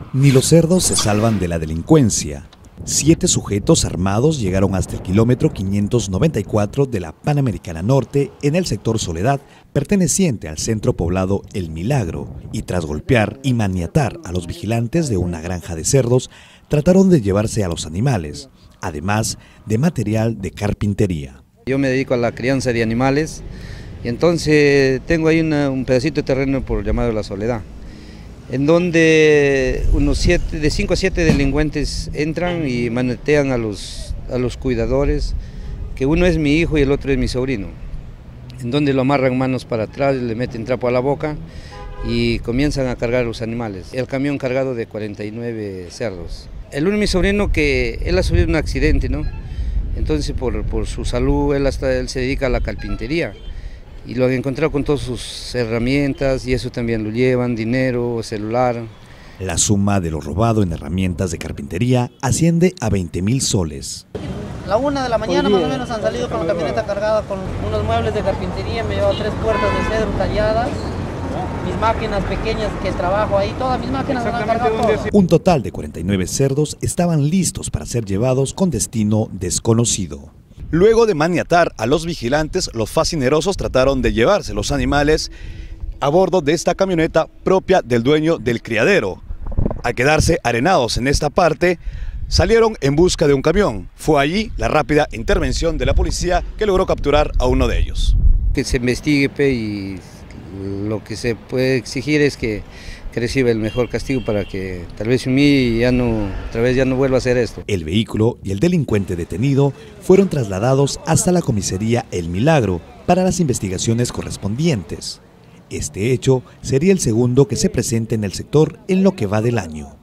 Ni los cerdos se salvan de la delincuencia. 7 sujetos armados llegaron hasta el kilómetro 594 de la Panamericana Norte en el sector Soledad, perteneciente al centro poblado El Milagro, y tras golpear y maniatar a los vigilantes de una granja de cerdos, trataron de llevarse a los animales, además de material de carpintería. Yo me dedico a la crianza de animales y entonces tengo ahí un pedacito de terreno por llamado La Soledad, en donde de 5 a 7 delincuentes entran y manotean a los cuidadores, que uno es mi hijo y el otro es mi sobrino, en donde lo amarran manos para atrás, le meten trapo a la boca y comienzan a cargar los animales. El camión cargado de 49 cerdos. El uno es mi sobrino, que él ha sufrido un accidente, ¿no? Entonces por su salud él se dedica a la carpintería. Y lo han encontrado con todas sus herramientas y eso también lo llevan, dinero, celular. La suma de lo robado en herramientas de carpintería asciende a 20.000 soles. La 1 de la mañana más o menos han salido con la camioneta cargada con unos muebles de carpintería, me llevado 3 puertas de cedro talladas, mis máquinas pequeñas que trabajo ahí, todas mis máquinas me han cargado todo. Un total de 49 cerdos estaban listos para ser llevados con destino desconocido. Luego de maniatar a los vigilantes, los facinerosos trataron de llevarse los animales a bordo de esta camioneta propia del dueño del criadero. Al quedarse arenados en esta parte, salieron en busca de un camión. Fue allí la rápida intervención de la policía que logró capturar a uno de ellos. Que se investigue y lo que se puede exigir es que reciba el mejor castigo para que tal vez otra vez ya no vuelva a hacer esto. El vehículo y el delincuente detenido fueron trasladados hasta la comisaría El Milagro para las investigaciones correspondientes. Este hecho sería el segundo que se presente en el sector en lo que va del año.